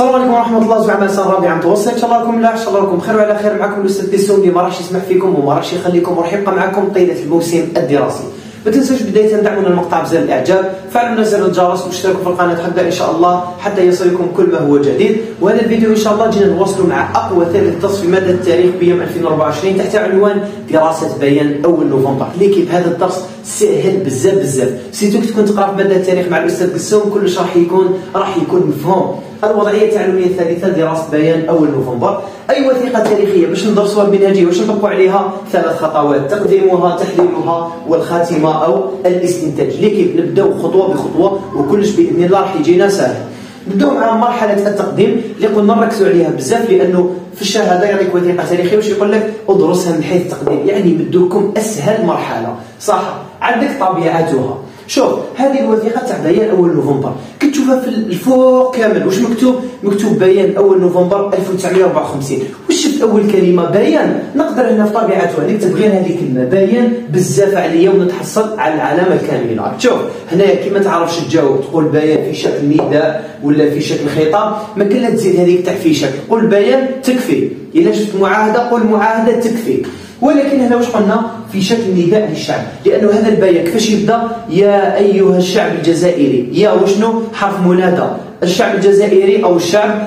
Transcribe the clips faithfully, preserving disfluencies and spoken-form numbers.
السلام عليكم ورحمه الله. زعما سنه رابعه متوسط، ان شاء الله راكم ملاح، ان شاء الله راكم بخير وعلى خير. معكم الاستاذ ديسون اللي ما راحش يسمح فيكم وما راحش يخليكم وراح يبقى معكم طيله الموسم الدراسي. ما تنسوش بدايه دعمونا المقطع بزر الاعجاب، فعلوا زر الجرس واشتركوا في القناه حتى ان شاء الله حتى يصلكم كل ما هو جديد. وهذا الفيديو ان شاء الله جينا نواصلوا مع اقوى ثالث درس في ماده التاريخ بيوم ألفين وأربعة وعشرين تحت عنوان دراسه بيان اول نوفمبر. ليكيب هذا الدرس سهل بزاف بزاف، سيتو كي تكون تقرا في ماده التاريخ مع الاستاذ قسوم كلش راح يكون راح يكون مفهوم. الوضعيه التعليميه الثالثه دراسه بيان اول نوفمبر. اي وثيقه تاريخيه باش ندرسوها بمنهجيه واش نطبقوا عليها ثلاث خطوات: تقديمها، تحليلها، والخاتمه او الاستنتاج. ليكيب نبداو خطوه بخطوه وكلش باذن الله راح يجينا سهل. نبداو مع مرحله التقديم اللي قلنا نركزوا عليها بزاف، لانه في الشهاده يعطيك وثيقه تاريخيه واش يقول لك ادرسها من حيث التقديم، يعني مدوكم اسهل مرحله. صح، عندك طبيعتها. شوف هذه الوثيقه تاع بيان اول نوفمبر كتشوفها في الفوق كامل. واش مكتوب؟ مكتوب بيان اول نوفمبر ألف وتسعمائة وأربعة وخمسين. واش شفت اول كلمه بيان؟ نقدر هنا في طبيعتها نكتب غير هذه الكلمه بيان بزاف عليا ونتحصل على العلامه الكامله. شوف هنايا كي ما تعرفش تجاوب تقول بيان في شكل نداء ولا في شكل خطاب، ما كلا تزيد هذيك تاع في شكل، قول بيان تكفي. الا شفت معاهده قول معاهده تكفي. ولكن هنا واش قلنا؟ في شكل نداء للشعب، لانه هذا البيان كيفاش يبدا؟ يا ايها الشعب الجزائري. يا وشنو؟ حرف منادى. الشعب الجزائري او الشعب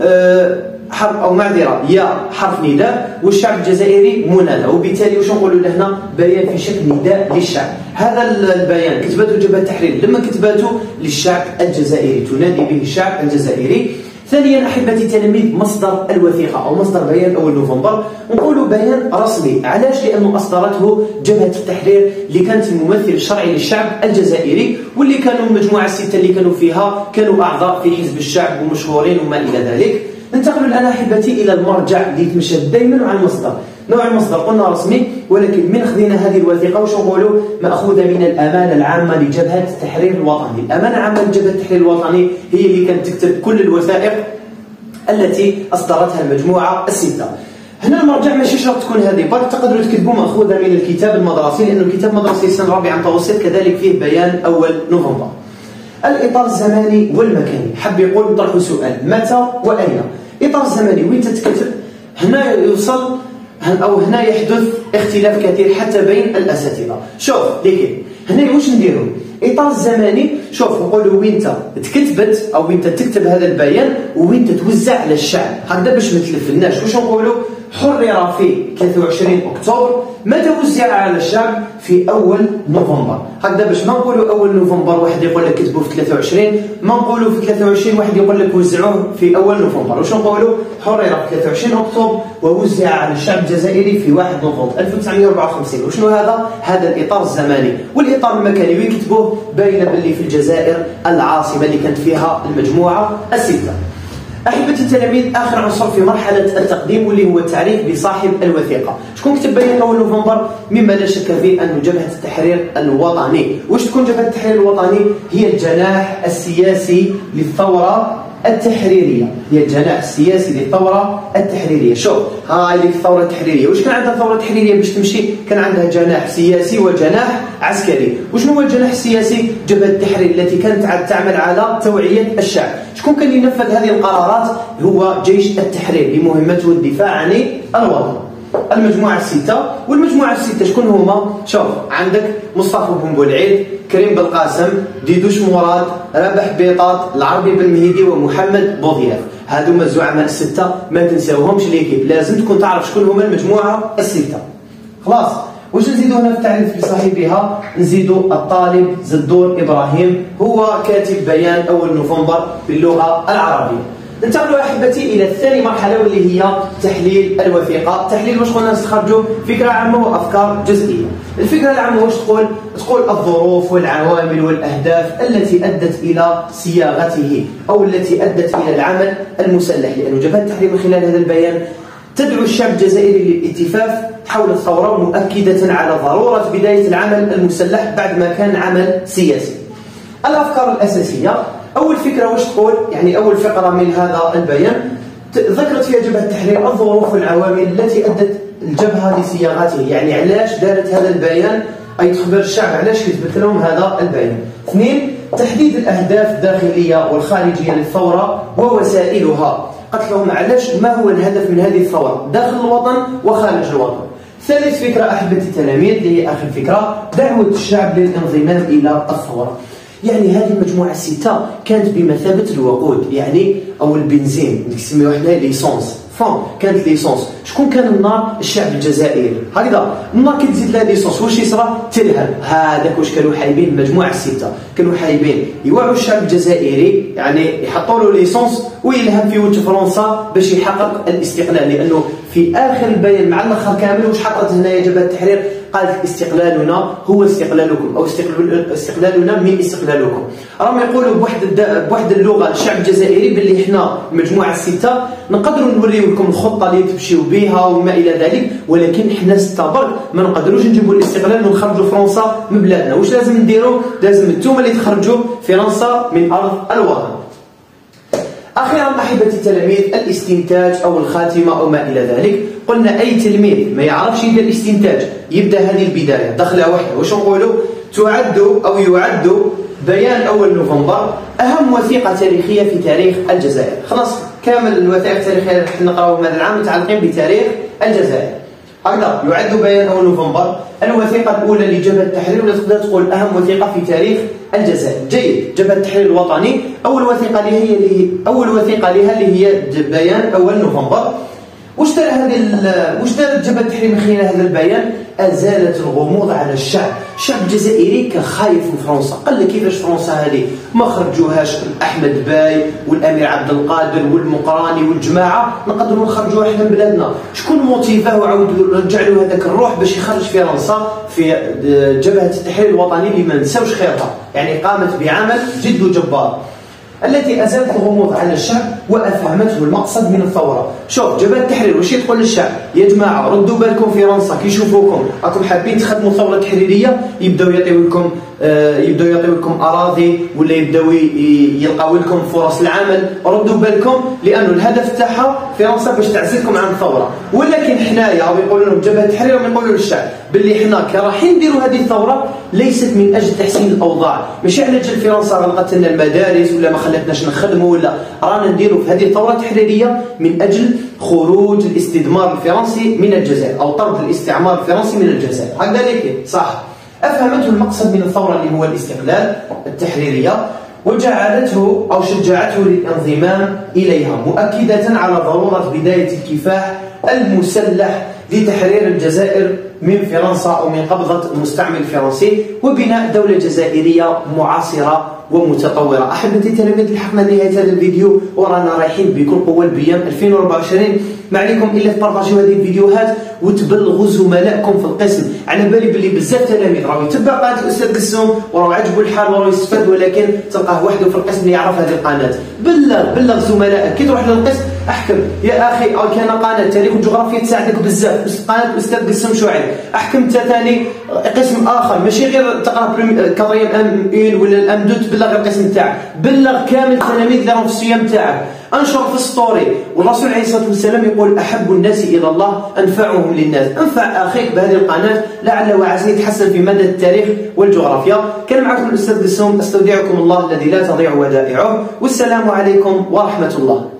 أه حرف او معذره يا حرف نداء والشعب الجزائري منادى، وبالتالي واش نقولوا لهنا؟ بيان في شكل نداء للشعب. هذا البيان كتبته جبهه التحرير لما كتبته للشعب الجزائري، تنادي به الشعب الجزائري. ثانيا احبتي التلاميذ، مصدر الوثيقه او مصدر بيان اول نوفمبر نقولوا بيان رسمي. علاش؟ لانه اصدرته جبهه التحرير اللي كانت الممثل الشرعي للشعب الجزائري، واللي كانوا المجموعه السته اللي كانوا فيها كانوا اعضاء في حزب الشعب ومشهورين وما الى ذلك. ننتقل الان احبتي الى المرجع اللي يتمشى دائما على المصدر. نوع المصدر قلنا رسمي، ولكن من خذينا هذه الوثيقه واش نقولوا؟ ماخوذه من الامانه العامه لجبهه التحرير الوطني. الامانه العامه لجبهه التحرير الوطني هي اللي كانت تكتب كل الوثائق التي اصدرتها المجموعه السته. هنا المرجع ماشي شرط تكون هذه، بل تقدروا تكتبوا ماخوذه من الكتاب المدرسي، لانه الكتاب المدرسي سنه رابعه متوسط كذلك فيه بيان اول نوفمبر. الاطار الزماني والمكاني، حب يقول نطرحوا سؤال: متى واين؟ اطار الزماني وين تتكتب؟ هنا يوصل او هنا يحدث اختلاف كثير حتى بين الاساتذه. شوف ليكي هنا واش نديروا؟ اطار الزماني شوف نقولوا وين تكتبت او وين تكتب هذا البيان وين توزع على الشعب، هكذا باش ما تلفناش. واش نقولوا؟ حرر في ثلاثة وعشرين أكتوبر، متى وزع على الشعب؟ في أول نوفمبر. هكذا باش ما نقولوا أول نوفمبر واحد يقول لك كتبوه في ثلاثة وعشرين، ما نقولوا في ثلاثة وعشرين واحد يقول لك وزعوه في أول نوفمبر. واش نقولوا؟ حرر في ثلاثة وعشرين أكتوبر ووزع على الشعب الجزائري في واحد نوفمبر ألف وتسعمائة وأربعة وخمسين. وشنو هذا؟ هذا الإطار الزماني. والإطار المكاني وين كتبوه؟ باين باللي في الجزائر العاصمة اللي كانت فيها المجموعة الستة. احبتي التلاميذ، اخر عنصر في مرحله التقديم واللي هو التعريف بصاحب الوثيقه. شكون كتب بيان اول نوفمبر؟ مما لا شك فيه انه جبهه التحرير الوطني. واش تكون جبهه التحرير الوطني؟ هي الجناح السياسي للثوره التحريريه، هي الجناح السياسي للثوره التحريريه. شوف هاي لك الثوره التحريريه، واش كان عندها الثوره التحريريه باش تمشي؟ كان عندها جناح سياسي وجناح عسكري. وشنو هو الجناح السياسي؟ جبهه التحرير التي كانت تعمل على توعيه الشعب. شكون كان ينفذ هذه القرارات؟ هو جيش التحرير بمهمته الدفاع عن الوطن. المجموعه السته، والمجموعه السته شكون هما؟ شوف عندك مصطفى بن بولعيد، كريم بالقاسم، ديدوش مراد، رابح بيطاط، العربي بن مهيدي، ومحمد بوضياف. هذوما الزعماء السته ما تنساوهمش ليكيب، لازم تكون تعرف شكون هما المجموعه السته. خلاص واش نزيدو هنا في التعريف لصاحبها؟ نزيدو الطالب زدور ابراهيم، هو كاتب بيان اول نوفمبر باللغه العربيه. ننتقلوا احبتي الى ثاني مرحله واللي هي تحليل الوثيقه. تحليل واش قلنا؟ نستخرجوا فكره عامه وافكار جزئيه. الفكره العامه واش تقول؟ تقول الظروف والعوامل والاهداف التي ادت الى صياغته او التي ادت الى العمل المسلح، لانه جبهه التحرير من خلال هذا البيان تدعو الشعب الجزائري للاتفاف حول الثوره، مؤكده على ضروره بدايه العمل المسلح بعد ما كان عمل سياسي. الافكار الاساسيه، اول فكره واش تقول؟ يعني اول فقره من هذا البيان ذكرت فيها جبهه التحرير الظروف والعوامل التي ادت الجبهه لصياغته، يعني علاش دارت هذا البيان، اي تخبر الشعب علاش كتبت لهم هذا البيان. اثنين، تحديد الأهداف الداخلية والخارجية للثورة ووسائلها. قالت لهم علاش ما هو الهدف من هذه الثورة داخل الوطن وخارج الوطن. ثالث فكرة أحبتي التلاميذ اللي هي آخر فكرة، دعوة الشعب للانضمام إلى الثورة. يعني هذه المجموعة الستة كانت بمثابة الوقود، يعني أو البنزين نسميوه حنا ليسونس، فون كانت ليسونس. شكون كان النار؟ الشعب الجزائري. هكذا النار كي تزيد لها ليسونس واش يصرى؟ تلهب. هذاك واش كانوا حايبين المجموعة الستة، كانوا حايبين يوعوا الشعب الجزائري، يعني يحطوا له ليسونس ويلهب في وجه فرنسا باش يحقق الاستقلال. لأنه في آخر البيان مع الآخر كامل واش حطت هنايا جبهة التحرير؟ قالت استقلالنا هو استقلالكم، او استقلالنا من استقلالكم. راهم يقولوا بواحد بواحد اللغه الشعب الجزائري باللي حنا المجموعه السته نقدروا نوريو لكم الخطه اللي تمشيو بها وما الى ذلك، ولكن حنا سته برك ما نقدروش نجيبوا الاستقلال ونخرجوا فرنسا من بلادنا. واش لازم نديروا؟ لازم انتم اللي تخرجوا فرنسا من ارض الوطن. اخيرا احبتي التلاميذ الاستنتاج او الخاتمه او ما الى ذلك. قلنا اي تلميذ ما يعرفش يدير الاستنتاج يبدا هذه البدايه دخله واحده. واش نقولوا؟ تعد او يعد بيان اول نوفمبر اهم وثيقه تاريخيه في تاريخ الجزائر. خلاص كامل الوثائق التاريخيه اللي نقراوهم هذا العام متعلقين بتاريخ الجزائر. هكذا يعد بيان اول نوفمبر الوثيقه الاولى لجبهه التحرير، ولا تقدر تقول اهم وثيقه في تاريخ الجزائر. جيد. جبهه التحرير الوطني اول وثيقه اللي هي اللي اول وثيقه لها اللي هي بيان اول نوفمبر. واش دار هذه واش دارت جبهه التحرير من خلال هذا البيان؟ ازالت الغموض على الشعب. الشعب الجزائري كان خايف من فرنسا، قال لك كيفاش فرنسا هذه ما خرجوهاش احمد باي والامير عبد القادر والمقراني والجماعه، نقدروا نخرجوها حنا من بلادنا. شكون موتيفاه وعاود رجع له هذاك الروح باش يخرج فرنسا؟ في جبهه التحرير الوطني اللي ما نساوش خيرها، يعني قامت بعمل جد جبار التي ازالت الغموض على الشعب وافهمته المقصد من الثوره. شوف جبهه التحرير واش تقول للشعب؟ يا جماعه ردوا بالكم فرنسا كي يشوفوكم راكم حابين تخدموا ثوره تحريريه يبداو يعطيو لكم آه يبداو يعطيو لكم اراضي ولا يبداو يلقاو لكم فرص العمل. ردوا بالكم لانه الهدف تاعها فرنسا باش تعزلكم عن الثوره. ولكن حنايا يقولوا لهم جبهه التحرير يقولوا للشعب باللي حنا كي رايحين نديروا هذه الثوره ليست من اجل تحسين الاوضاع، ماشي على جال فرنسا غلقت لنا المدارس ولا ما خلتناش نخدموا، ولا رانا نديروا في هذه الثوره التحريريه من اجل خروج الاستدمار الفرنسي من الجزائر او طرد الاستعمار الفرنسي من الجزائر. هكذا لك صح. افهمته المقصد من الثوره اللي هو الاستقلال التحريريه وجعلته او شجعته للانضمام اليها، مؤكده على ضروره بدايه الكفاح المسلح لتحرير الجزائر من فرنسا او من قبضه المستعمر الفرنسي وبناء دوله جزائريه معاصره ومتطوره. احبتي التلاميذ لحقنا نهايه هذا الفيديو ورانا رايحين بكل قوه البيام ألفين وأربعة وعشرين. ما عليكم الا تبارطاجيو هذه الفيديوهات وتبلغوا زملائكم في القسم. على بالي باللي بزاف تلاميذ راهو يتبع قناه الاستاذ قسوم وراهو عجبو الحال وراهو يستفاد، ولكن تلقاه وحده في القسم اللي يعرف هذه القناه. بلغ بلغ زملائك كي تروح للقسم احكم يا اخي او كان قناه تاريخ وجغرافيا تساعدك بزاف، قناه الاستاذ قسم شعيب. احكم انت ثاني قسم اخر ماشي غير تقرا كاتريام ام اون ولا الام دو، تبلغ القسم تاعك، بلغ كامل التلاميذ اللي راهم في الصيام تاعك، انشر في ستوري. والرسول عليه الصلاه والسلام يقول احب الناس الى الله انفعهم للناس. انفع اخيك بهذه القناه لعل وعسى يتحسن في مدى التاريخ والجغرافيا. كان معكم الاستاذ قسوم، استودعكم الله الذي لا تضيع ودائعه، والسلام عليكم ورحمه الله.